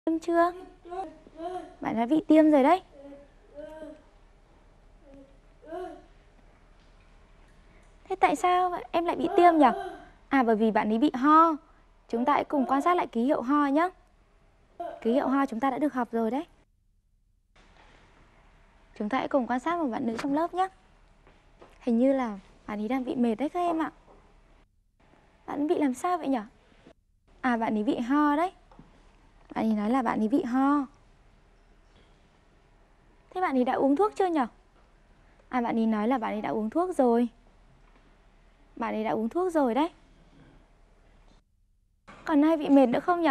Tiêm chưa? Bạn đã bị tiêm rồi đấy. Thế tại sao em lại bị tiêm nhỉ? À, bởi vì bạn ấy bị ho. Chúng ta hãy cùng quan sát lại ký hiệu ho nhé. Ký hiệu ho chúng ta đã được học rồi đấy. Chúng ta hãy cùng quan sát một bạn nữ trong lớp nhé. Hình như là bạn ấy đang bị mệt đấy các em ạ. Bạn bị làm sao vậy nhỉ? À, bạn ấy bị ho đấy. Bạn ấy nói là bạn ấy bị ho. Thế bạn ấy đã uống thuốc chưa nhỉ? À, bạn ấy nói là bạn ấy đã uống thuốc rồi. Bạn ấy đã uống thuốc rồi đấy. Còn ai bị mệt nữa không nhỉ?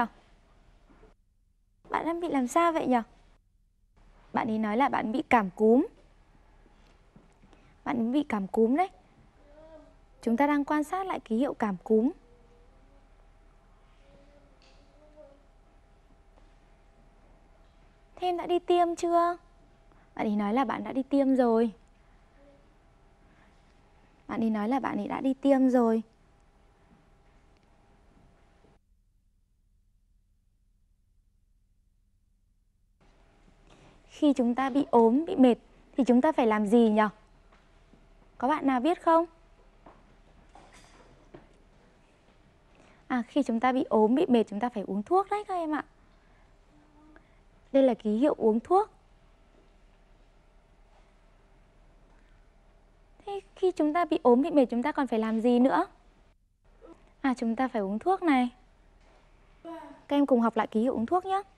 Bạn đang bị làm sao vậy nhỉ? Bạn ấy nói là bạn bị cảm cúm. Bạn ấy bị cảm cúm đấy. Chúng ta đang quan sát lại ký hiệu cảm cúm. Thế em đã đi tiêm chưa? Bạn ấy nói là bạn đã đi tiêm rồi. Bạn ấy nói là bạn ấy đã đi tiêm rồi. Khi chúng ta bị ốm, bị mệt thì chúng ta phải làm gì nhỉ? Có bạn nào biết không? À, khi chúng ta bị ốm, bị mệt chúng ta phải uống thuốc đấy các em ạ. Đây là ký hiệu uống thuốc. Thế khi chúng ta bị ốm, bị mệt chúng ta còn phải làm gì nữa? À, chúng ta phải uống thuốc này. Các em cùng học lại ký hiệu uống thuốc nhé.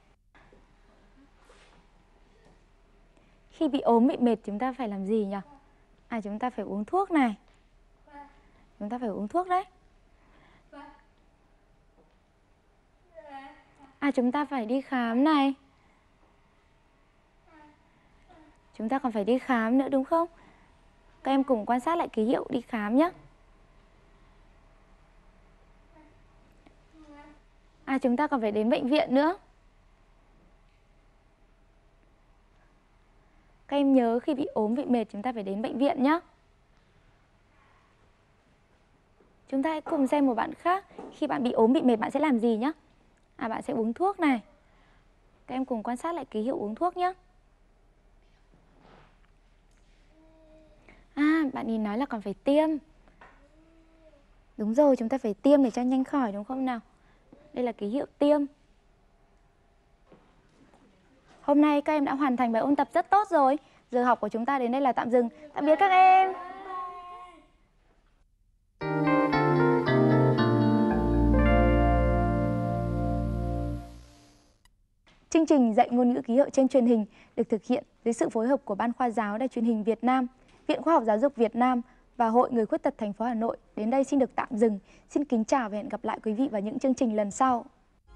Khi bị ốm, bị mệt chúng ta phải làm gì nhỉ? À, chúng ta phải uống thuốc này. Chúng ta phải uống thuốc đấy. À, chúng ta phải đi khám này. Chúng ta còn phải đi khám nữa đúng không? Các em cùng quan sát lại ký hiệu đi khám nhé. À, chúng ta còn phải đến bệnh viện nữa. Các em nhớ khi bị ốm, bị mệt chúng ta phải đến bệnh viện nhé. Chúng ta hãy cùng xem một bạn khác. Khi bạn bị ốm, bị mệt bạn sẽ làm gì nhé? À, bạn sẽ uống thuốc này. Các em cùng quan sát lại ký hiệu uống thuốc nhé. À, bạn ấy nói là còn phải tiêm. Đúng rồi, chúng ta phải tiêm để cho nhanh khỏi đúng không nào? Đây là ký hiệu tiêm. Hôm nay các em đã hoàn thành bài ôn tập rất tốt rồi. Giờ học của chúng ta đến đây là tạm dừng. Tạm biệt các em. Chương trình dạy ngôn ngữ ký hiệu trên truyền hình được thực hiện dưới sự phối hợp của Ban Khoa giáo Đài Truyền hình Việt Nam, Viện Khoa học Giáo dục Việt Nam và Hội Người khuyết tật thành phố Hà Nội. Đến đây xin được tạm dừng. Xin kính chào và hẹn gặp lại quý vị vào những chương trình lần sau.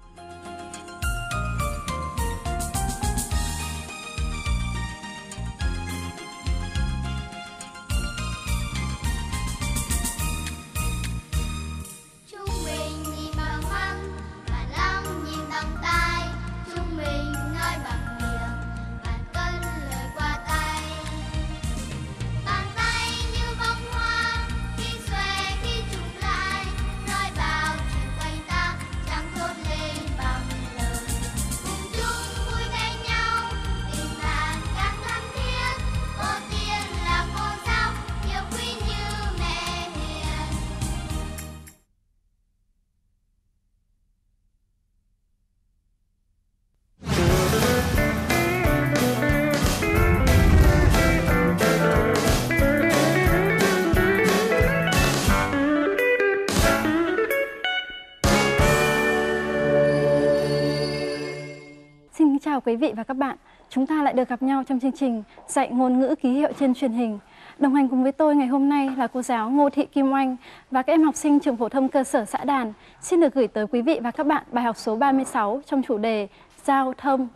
Chào quý vị và các bạn, chúng ta lại được gặp nhau trong chương trình dạy ngôn ngữ ký hiệu trên truyền hình. Đồng hành cùng với tôi ngày hôm nay là cô giáo Ngô Thị Kim Oanh và các em học sinh trường phổ thông cơ sở Xã Đàn xin được gửi tới quý vị và các bạn bài học số 36 trong chủ đề Giao thông.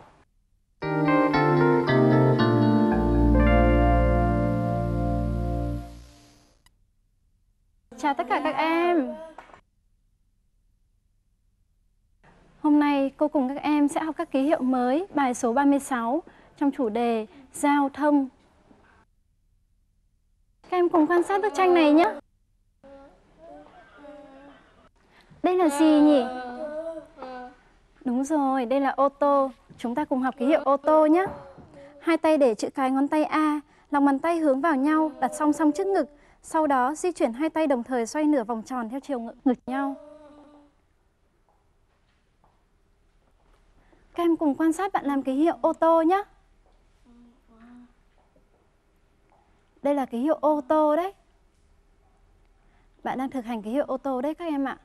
Chào tất cả các em. Hôm nay cô cùng các em sẽ học các ký hiệu mới bài số 36 trong chủ đề Giao thông. Các em cùng quan sát bức tranh này nhé. Đây là gì nhỉ? Đúng rồi, đây là ô tô. Chúng ta cùng học ký hiệu ô tô nhé. Hai tay để chữ cái ngón tay A, lòng bàn tay hướng vào nhau, đặt song song trước ngực. Sau đó di chuyển hai tay đồng thời xoay nửa vòng tròn theo chiều ngược nhau. Các em cùng quan sát bạn làm ký hiệu ô tô nhé. Đây là ký hiệu ô tô đấy. Bạn đang thực hành ký hiệu ô tô đấy các em ạ.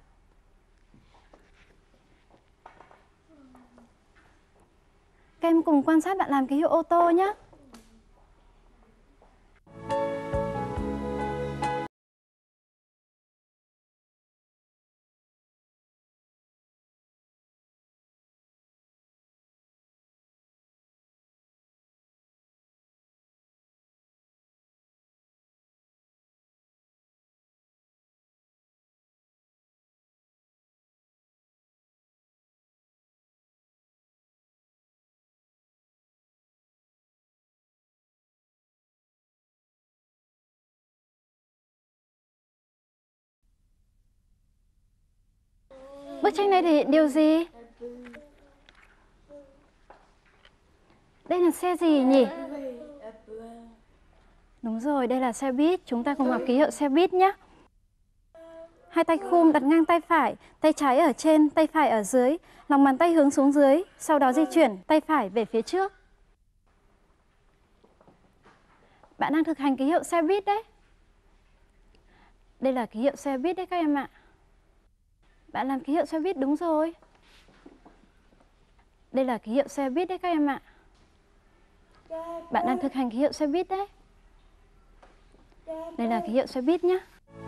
Các em cùng quan sát bạn làm ký hiệu ô tô nhé. Bức tranh này thể hiện điều gì? Đây là xe gì nhỉ? Đúng rồi, đây là xe buýt. Chúng ta cùng học ký hiệu xe buýt nhé. Hai tay khum đặt ngang tay phải, tay trái ở trên, tay phải ở dưới. Lòng bàn tay hướng xuống dưới, sau đó di chuyển tay phải về phía trước. Bạn đang thực hành ký hiệu xe buýt đấy. Đây là ký hiệu xe buýt đấy các em ạ. Bạn làm ký hiệu xe buýt đúng rồi. Đây là ký hiệu xe buýt đấy các em ạ. Bạn đang thực hành ký hiệu xe buýt đấy. Đây là ký hiệu xe buýt nhé.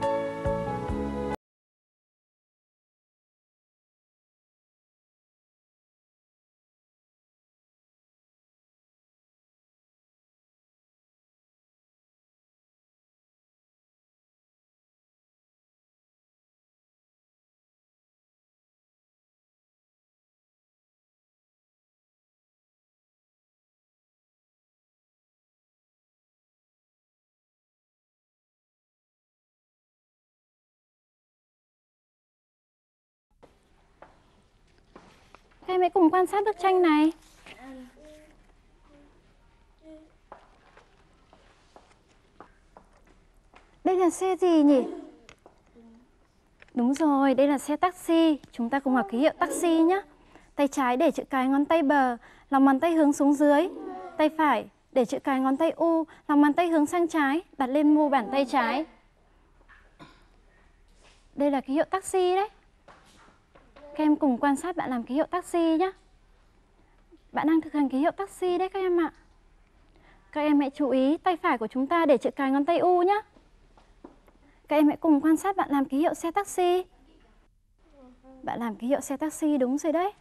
Các em hãy cùng quan sát bức tranh này. Đây là xe gì nhỉ? Đúng rồi, đây là xe taxi. Chúng ta cùng học ký hiệu taxi nhé. Tay trái để chữ cái ngón tay bờ, lòng bàn tay hướng xuống dưới. Tay phải để chữ cái ngón tay U, lòng bàn tay hướng sang trái, đặt lên mu bàn tay trái. Đây là ký hiệu taxi đấy. Các em cùng quan sát bạn làm ký hiệu taxi nhé. Bạn đang thực hành ký hiệu taxi đấy các em ạ. Các em hãy chú ý tay phải của chúng ta để chữ cái ngón tay U nhé. Các em hãy cùng quan sát bạn làm ký hiệu xe taxi. Bạn làm ký hiệu xe taxi đúng rồi đấy.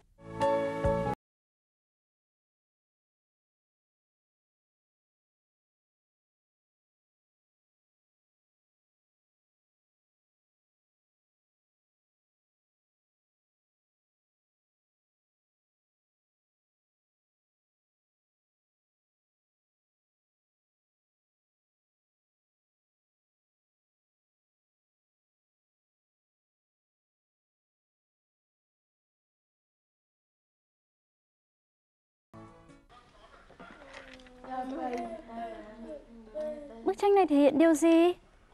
Bức tranh này thể hiện điều gì?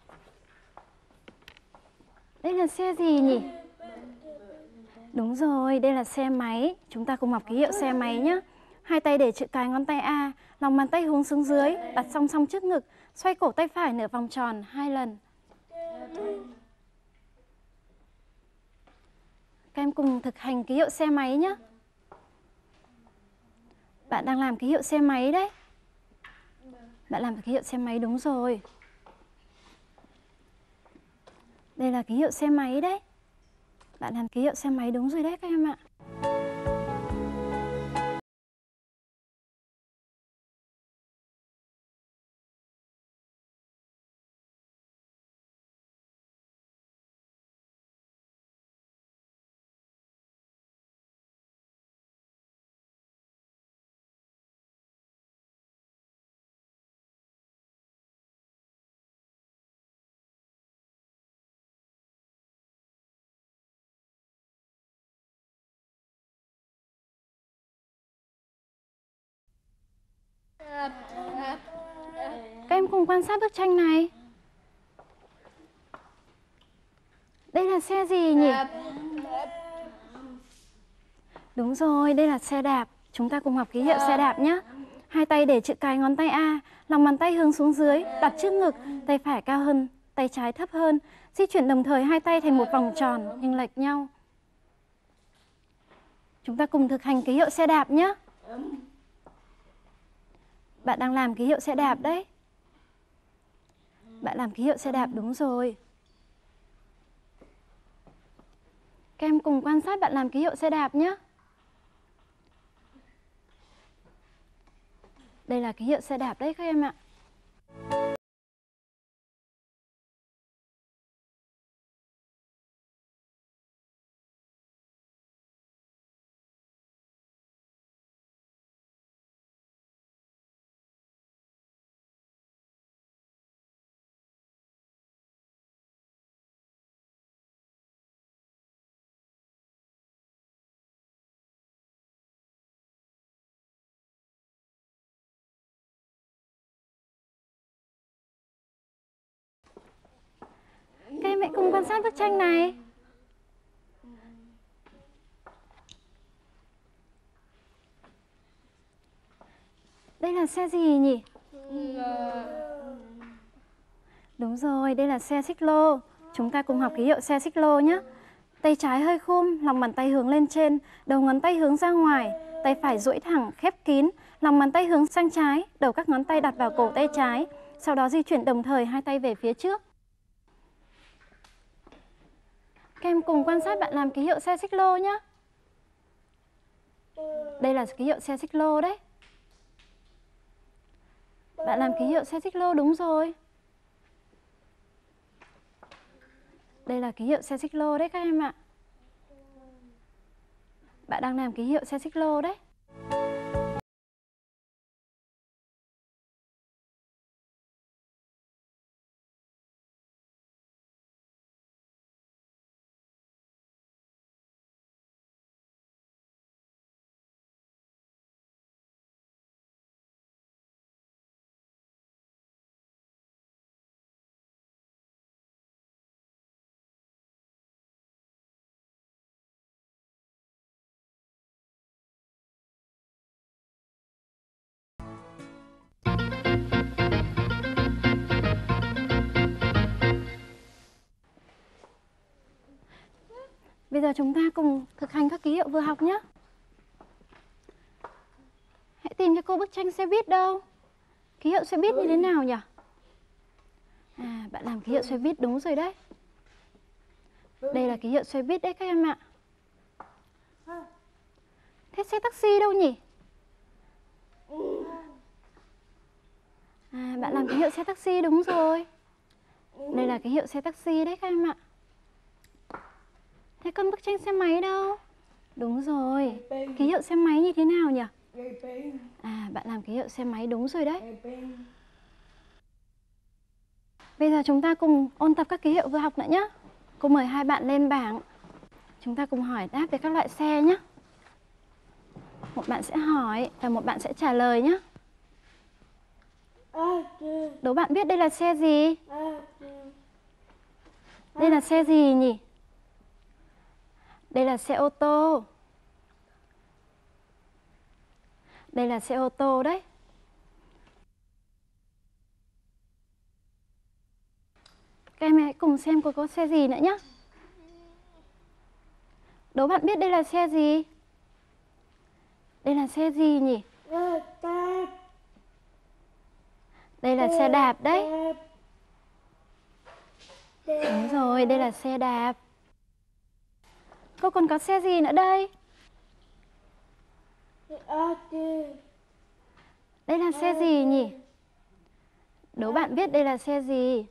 Đây là xe gì nhỉ? Đúng rồi, đây là xe máy. Chúng ta cùng học ký hiệu xe máy nhé. Hai tay để chữ cái ngón tay A, lòng bàn tay hướng xuống dưới, đặt song song trước ngực, xoay cổ tay phải nửa vòng tròn 2 lần. Các em cùng thực hành ký hiệu xe máy nhé. Bạn đang làm ký hiệu xe máy đấy. Bạn làm ký hiệu xe máy đúng rồi. Đây là ký hiệu xe máy đấy. Bạn làm ký hiệu xe máy đúng rồi đấy các em ạ. Các em cùng quan sát bức tranh này. Đây là xe gì nhỉ? Đúng rồi, đây là xe đạp. Chúng ta cùng học ký hiệu xe đạp nhé. Hai tay để chữ cái ngón tay A, lòng bàn tay hướng xuống dưới, đặt trước ngực, tay phải cao hơn, tay trái thấp hơn. Di chuyển đồng thời hai tay thành một vòng tròn nhưng lệch nhau. Chúng ta cùng thực hành ký hiệu xe đạp nhé. Bạn đang làm ký hiệu xe đạp đấy. Bạn làm ký hiệu xe đạp đúng rồi. Các em cùng quan sát bạn làm ký hiệu xe đạp nhé. Đây là ký hiệu xe đạp đấy các em ạ. Các em hãy cùng quan sát bức tranh này. Đây là xe gì nhỉ? Đúng rồi, đây là xe xích lô. Chúng ta cùng học ký hiệu xe xích lô nhé. Tay trái hơi khum, lòng bàn tay hướng lên trên, đầu ngón tay hướng ra ngoài, tay phải duỗi thẳng, khép kín, lòng bàn tay hướng sang trái, đầu các ngón tay đặt vào cổ tay trái. Sau đó di chuyển đồng thời hai tay về phía trước. Các em cùng quan sát bạn làm ký hiệu xe xích lô nhé. Đây là ký hiệu xe xích lô đấy. Bạn làm ký hiệu xe xích lô đúng rồi. Đây là ký hiệu xe xích lô đấy các em ạ. Bạn đang làm ký hiệu xe xích lô đấy. Bây giờ chúng ta cùng thực hành các ký hiệu vừa học nhé. Hãy tìm cho cô bức tranh xe buýt đâu. Ký hiệu xe buýt như thế nào nhỉ? À, bạn làm ký hiệu xe buýt đúng rồi đấy. Đây là ký hiệu xe buýt đấy các em ạ. Thế xe taxi đâu nhỉ? À, bạn làm ký hiệu xe taxi đúng rồi. Đây là ký hiệu xe taxi đấy các em ạ. Thế còn bức tranh xe máy đâu? Đúng rồi. Ký hiệu xe máy như thế nào nhỉ? À, bạn làm ký hiệu xe máy đúng rồi đấy. Bây giờ chúng ta cùng ôn tập các ký hiệu vừa học nữa nhé. Cô mời hai bạn lên bảng. Chúng ta cùng hỏi đáp về các loại xe nhé. Một bạn sẽ hỏi và một bạn sẽ trả lời nhé. Đố bạn biết đây là xe gì? Đây là xe gì nhỉ? Đây là xe ô tô. Đây là xe ô tô đấy. Các em hãy cùng xem cô có xe gì nữa nhé. Đố bạn biết đây là xe gì? Đây là xe gì nhỉ? Đây là xe đạp đấy. Đúng rồi, đây là xe đạp. Cô còn có xe gì nữa đây? Đây là xe gì nhỉ? Đố bạn biết đây là xe gì?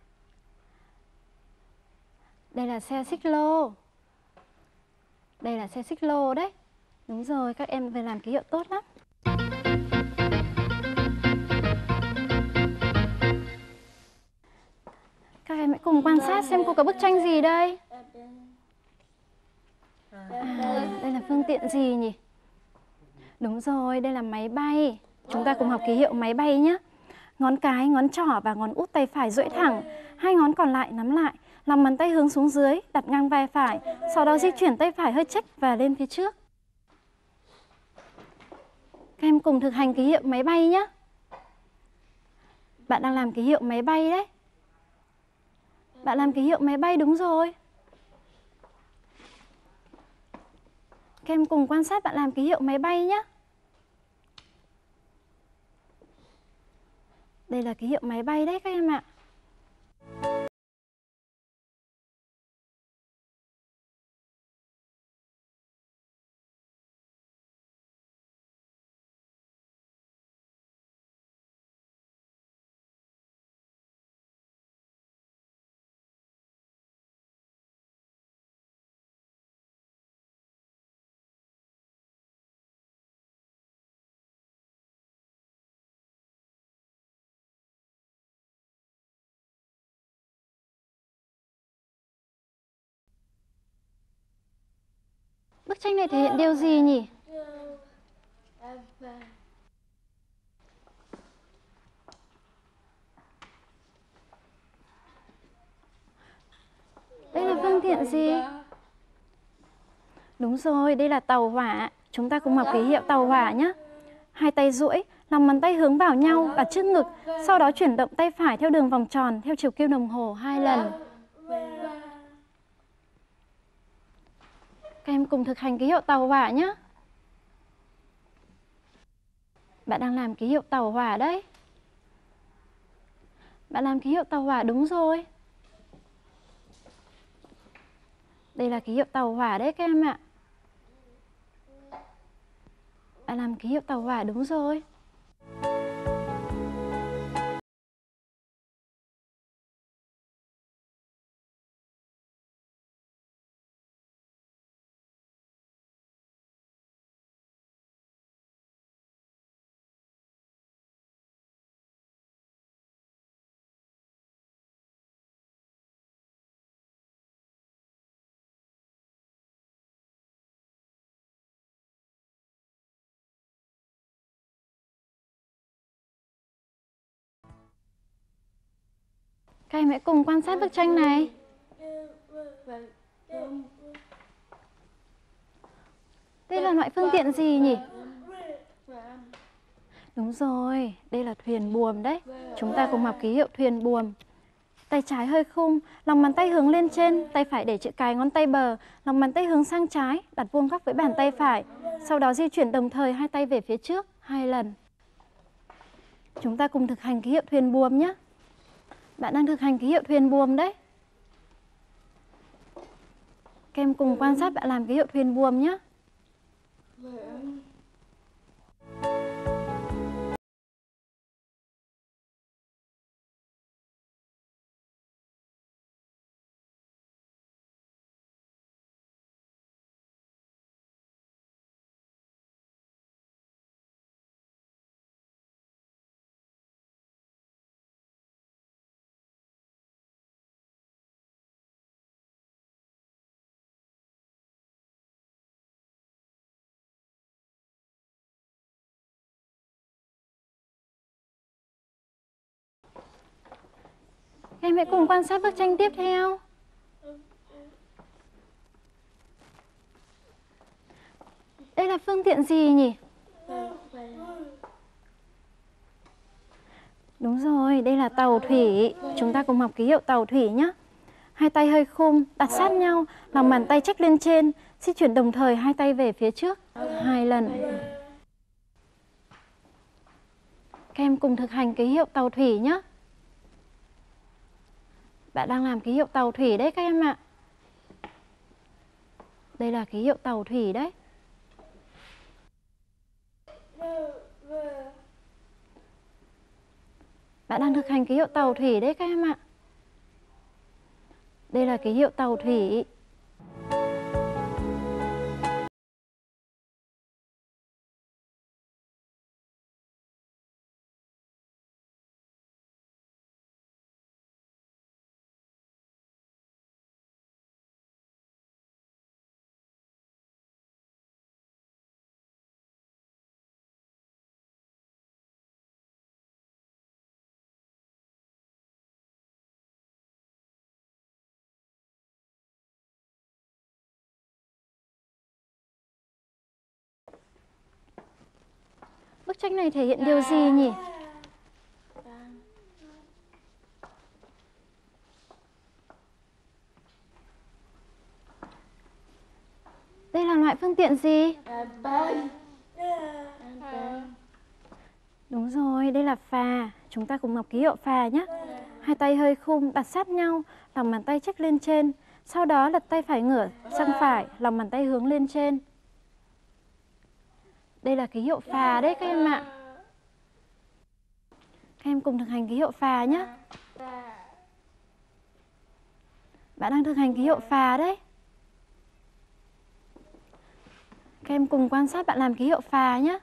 Đây là xe xích lô. Đây là xe xích lô đấy. Đúng rồi, các em phải làm ký hiệu tốt lắm. Các em hãy cùng quan sát xem cô có bức tranh gì đây. À, đây là phương tiện gì nhỉ? Đúng rồi, đây là máy bay. Chúng ta cùng học ký hiệu máy bay nhé. Ngón cái, ngón trỏ và ngón út tay phải duỗi thẳng, hai ngón còn lại nắm lại, lòng bàn tay hướng xuống dưới, đặt ngang vai phải, sau đó di chuyển tay phải hơi chếch và lên phía trước. Các em cùng thực hành ký hiệu máy bay nhé. Bạn đang làm ký hiệu máy bay đấy. Bạn làm ký hiệu máy bay đúng rồi. Các em cùng quan sát bạn làm ký hiệu máy bay nhé. Đây là ký hiệu máy bay đấy các em ạ. Bức tranh này thể hiện điều gì nhỉ? Đây là phương tiện gì? Đúng rồi, đây là tàu hỏa. Chúng ta cùng học ký hiệu tàu hỏa nhé. Hai tay duỗi, lòng bàn tay hướng vào nhau, đặt trước ngực, sau đó chuyển động tay phải theo đường vòng tròn theo chiều kim đồng hồ 2 lần. Các em cùng thực hành ký hiệu tàu hỏa nhé. Bạn đang làm ký hiệu tàu hỏa đấy. Bạn làm ký hiệu tàu hỏa đúng rồi. Đây là ký hiệu tàu hỏa đấy các em ạ. Bạn làm ký hiệu tàu hỏa đúng rồi. Các em hãy cùng quan sát bức tranh này. Đây là loại phương tiện gì nhỉ? Đúng rồi, đây là thuyền buồm đấy. Chúng ta cùng học ký hiệu thuyền buồm. Tay trái hơi khum, lòng bàn tay hướng lên trên, tay phải để chữ cái ngón tay bờ, lòng bàn tay hướng sang trái, đặt vuông góc với bàn tay phải. Sau đó di chuyển đồng thời hai tay về phía trước 2 lần. Chúng ta cùng thực hành ký hiệu thuyền buồm nhé. Bạn đang thực hành ký hiệu thuyền buồm đấy. Các em cùng quan sát bạn làm ký hiệu thuyền buồm nhé. Các em hãy cùng quan sát bức tranh tiếp theo. Đây là phương tiện gì nhỉ? Đúng rồi, đây là tàu thủy. Chúng ta cùng học ký hiệu tàu thủy nhé. Hai tay hơi khum, đặt sát nhau, lòng bàn tay chếch lên trên, di chuyển đồng thời hai tay về phía trước 2 lần. Các em cùng thực hành ký hiệu tàu thủy nhé. Bạn đang làm ký hiệu tàu thủy đấy các em ạ. Đây là ký hiệu tàu thủy đấy. Bạn đang thực hành ký hiệu tàu thủy đấy các em ạ. Đây là ký hiệu tàu thủy. bức tranh này thể hiện điều gì nhỉ? Đây là loại phương tiện gì? Đúng rồi, đây là phà. Chúng ta cùng học ký hiệu phà nhé. Hai tay hơi khum đặt sát nhau, lòng bàn tay chếch lên trên. Sau đó lật tay phải ngửa sang phải, lòng bàn tay hướng lên trên. Đây là ký hiệu phà đấy các em ạ. Các em cùng thực hành ký hiệu phà nhé. Bạn đang thực hành ký hiệu phà đấy. Các em cùng quan sát bạn làm ký hiệu phà nhé.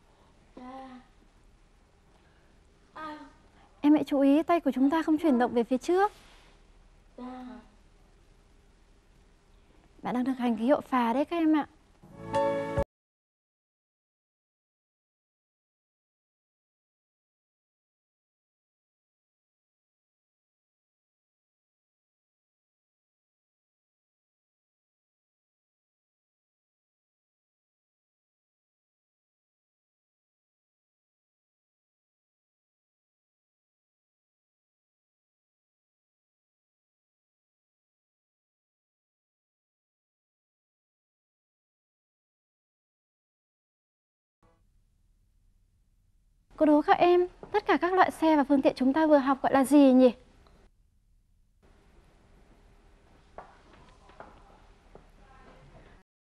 Em hãy chú ý tay của chúng ta không chuyển động về phía trước. Bạn đang thực hành ký hiệu phà đấy các em ạ. Cô đố các em, tất cả các loại xe và phương tiện chúng ta vừa học gọi là gì nhỉ?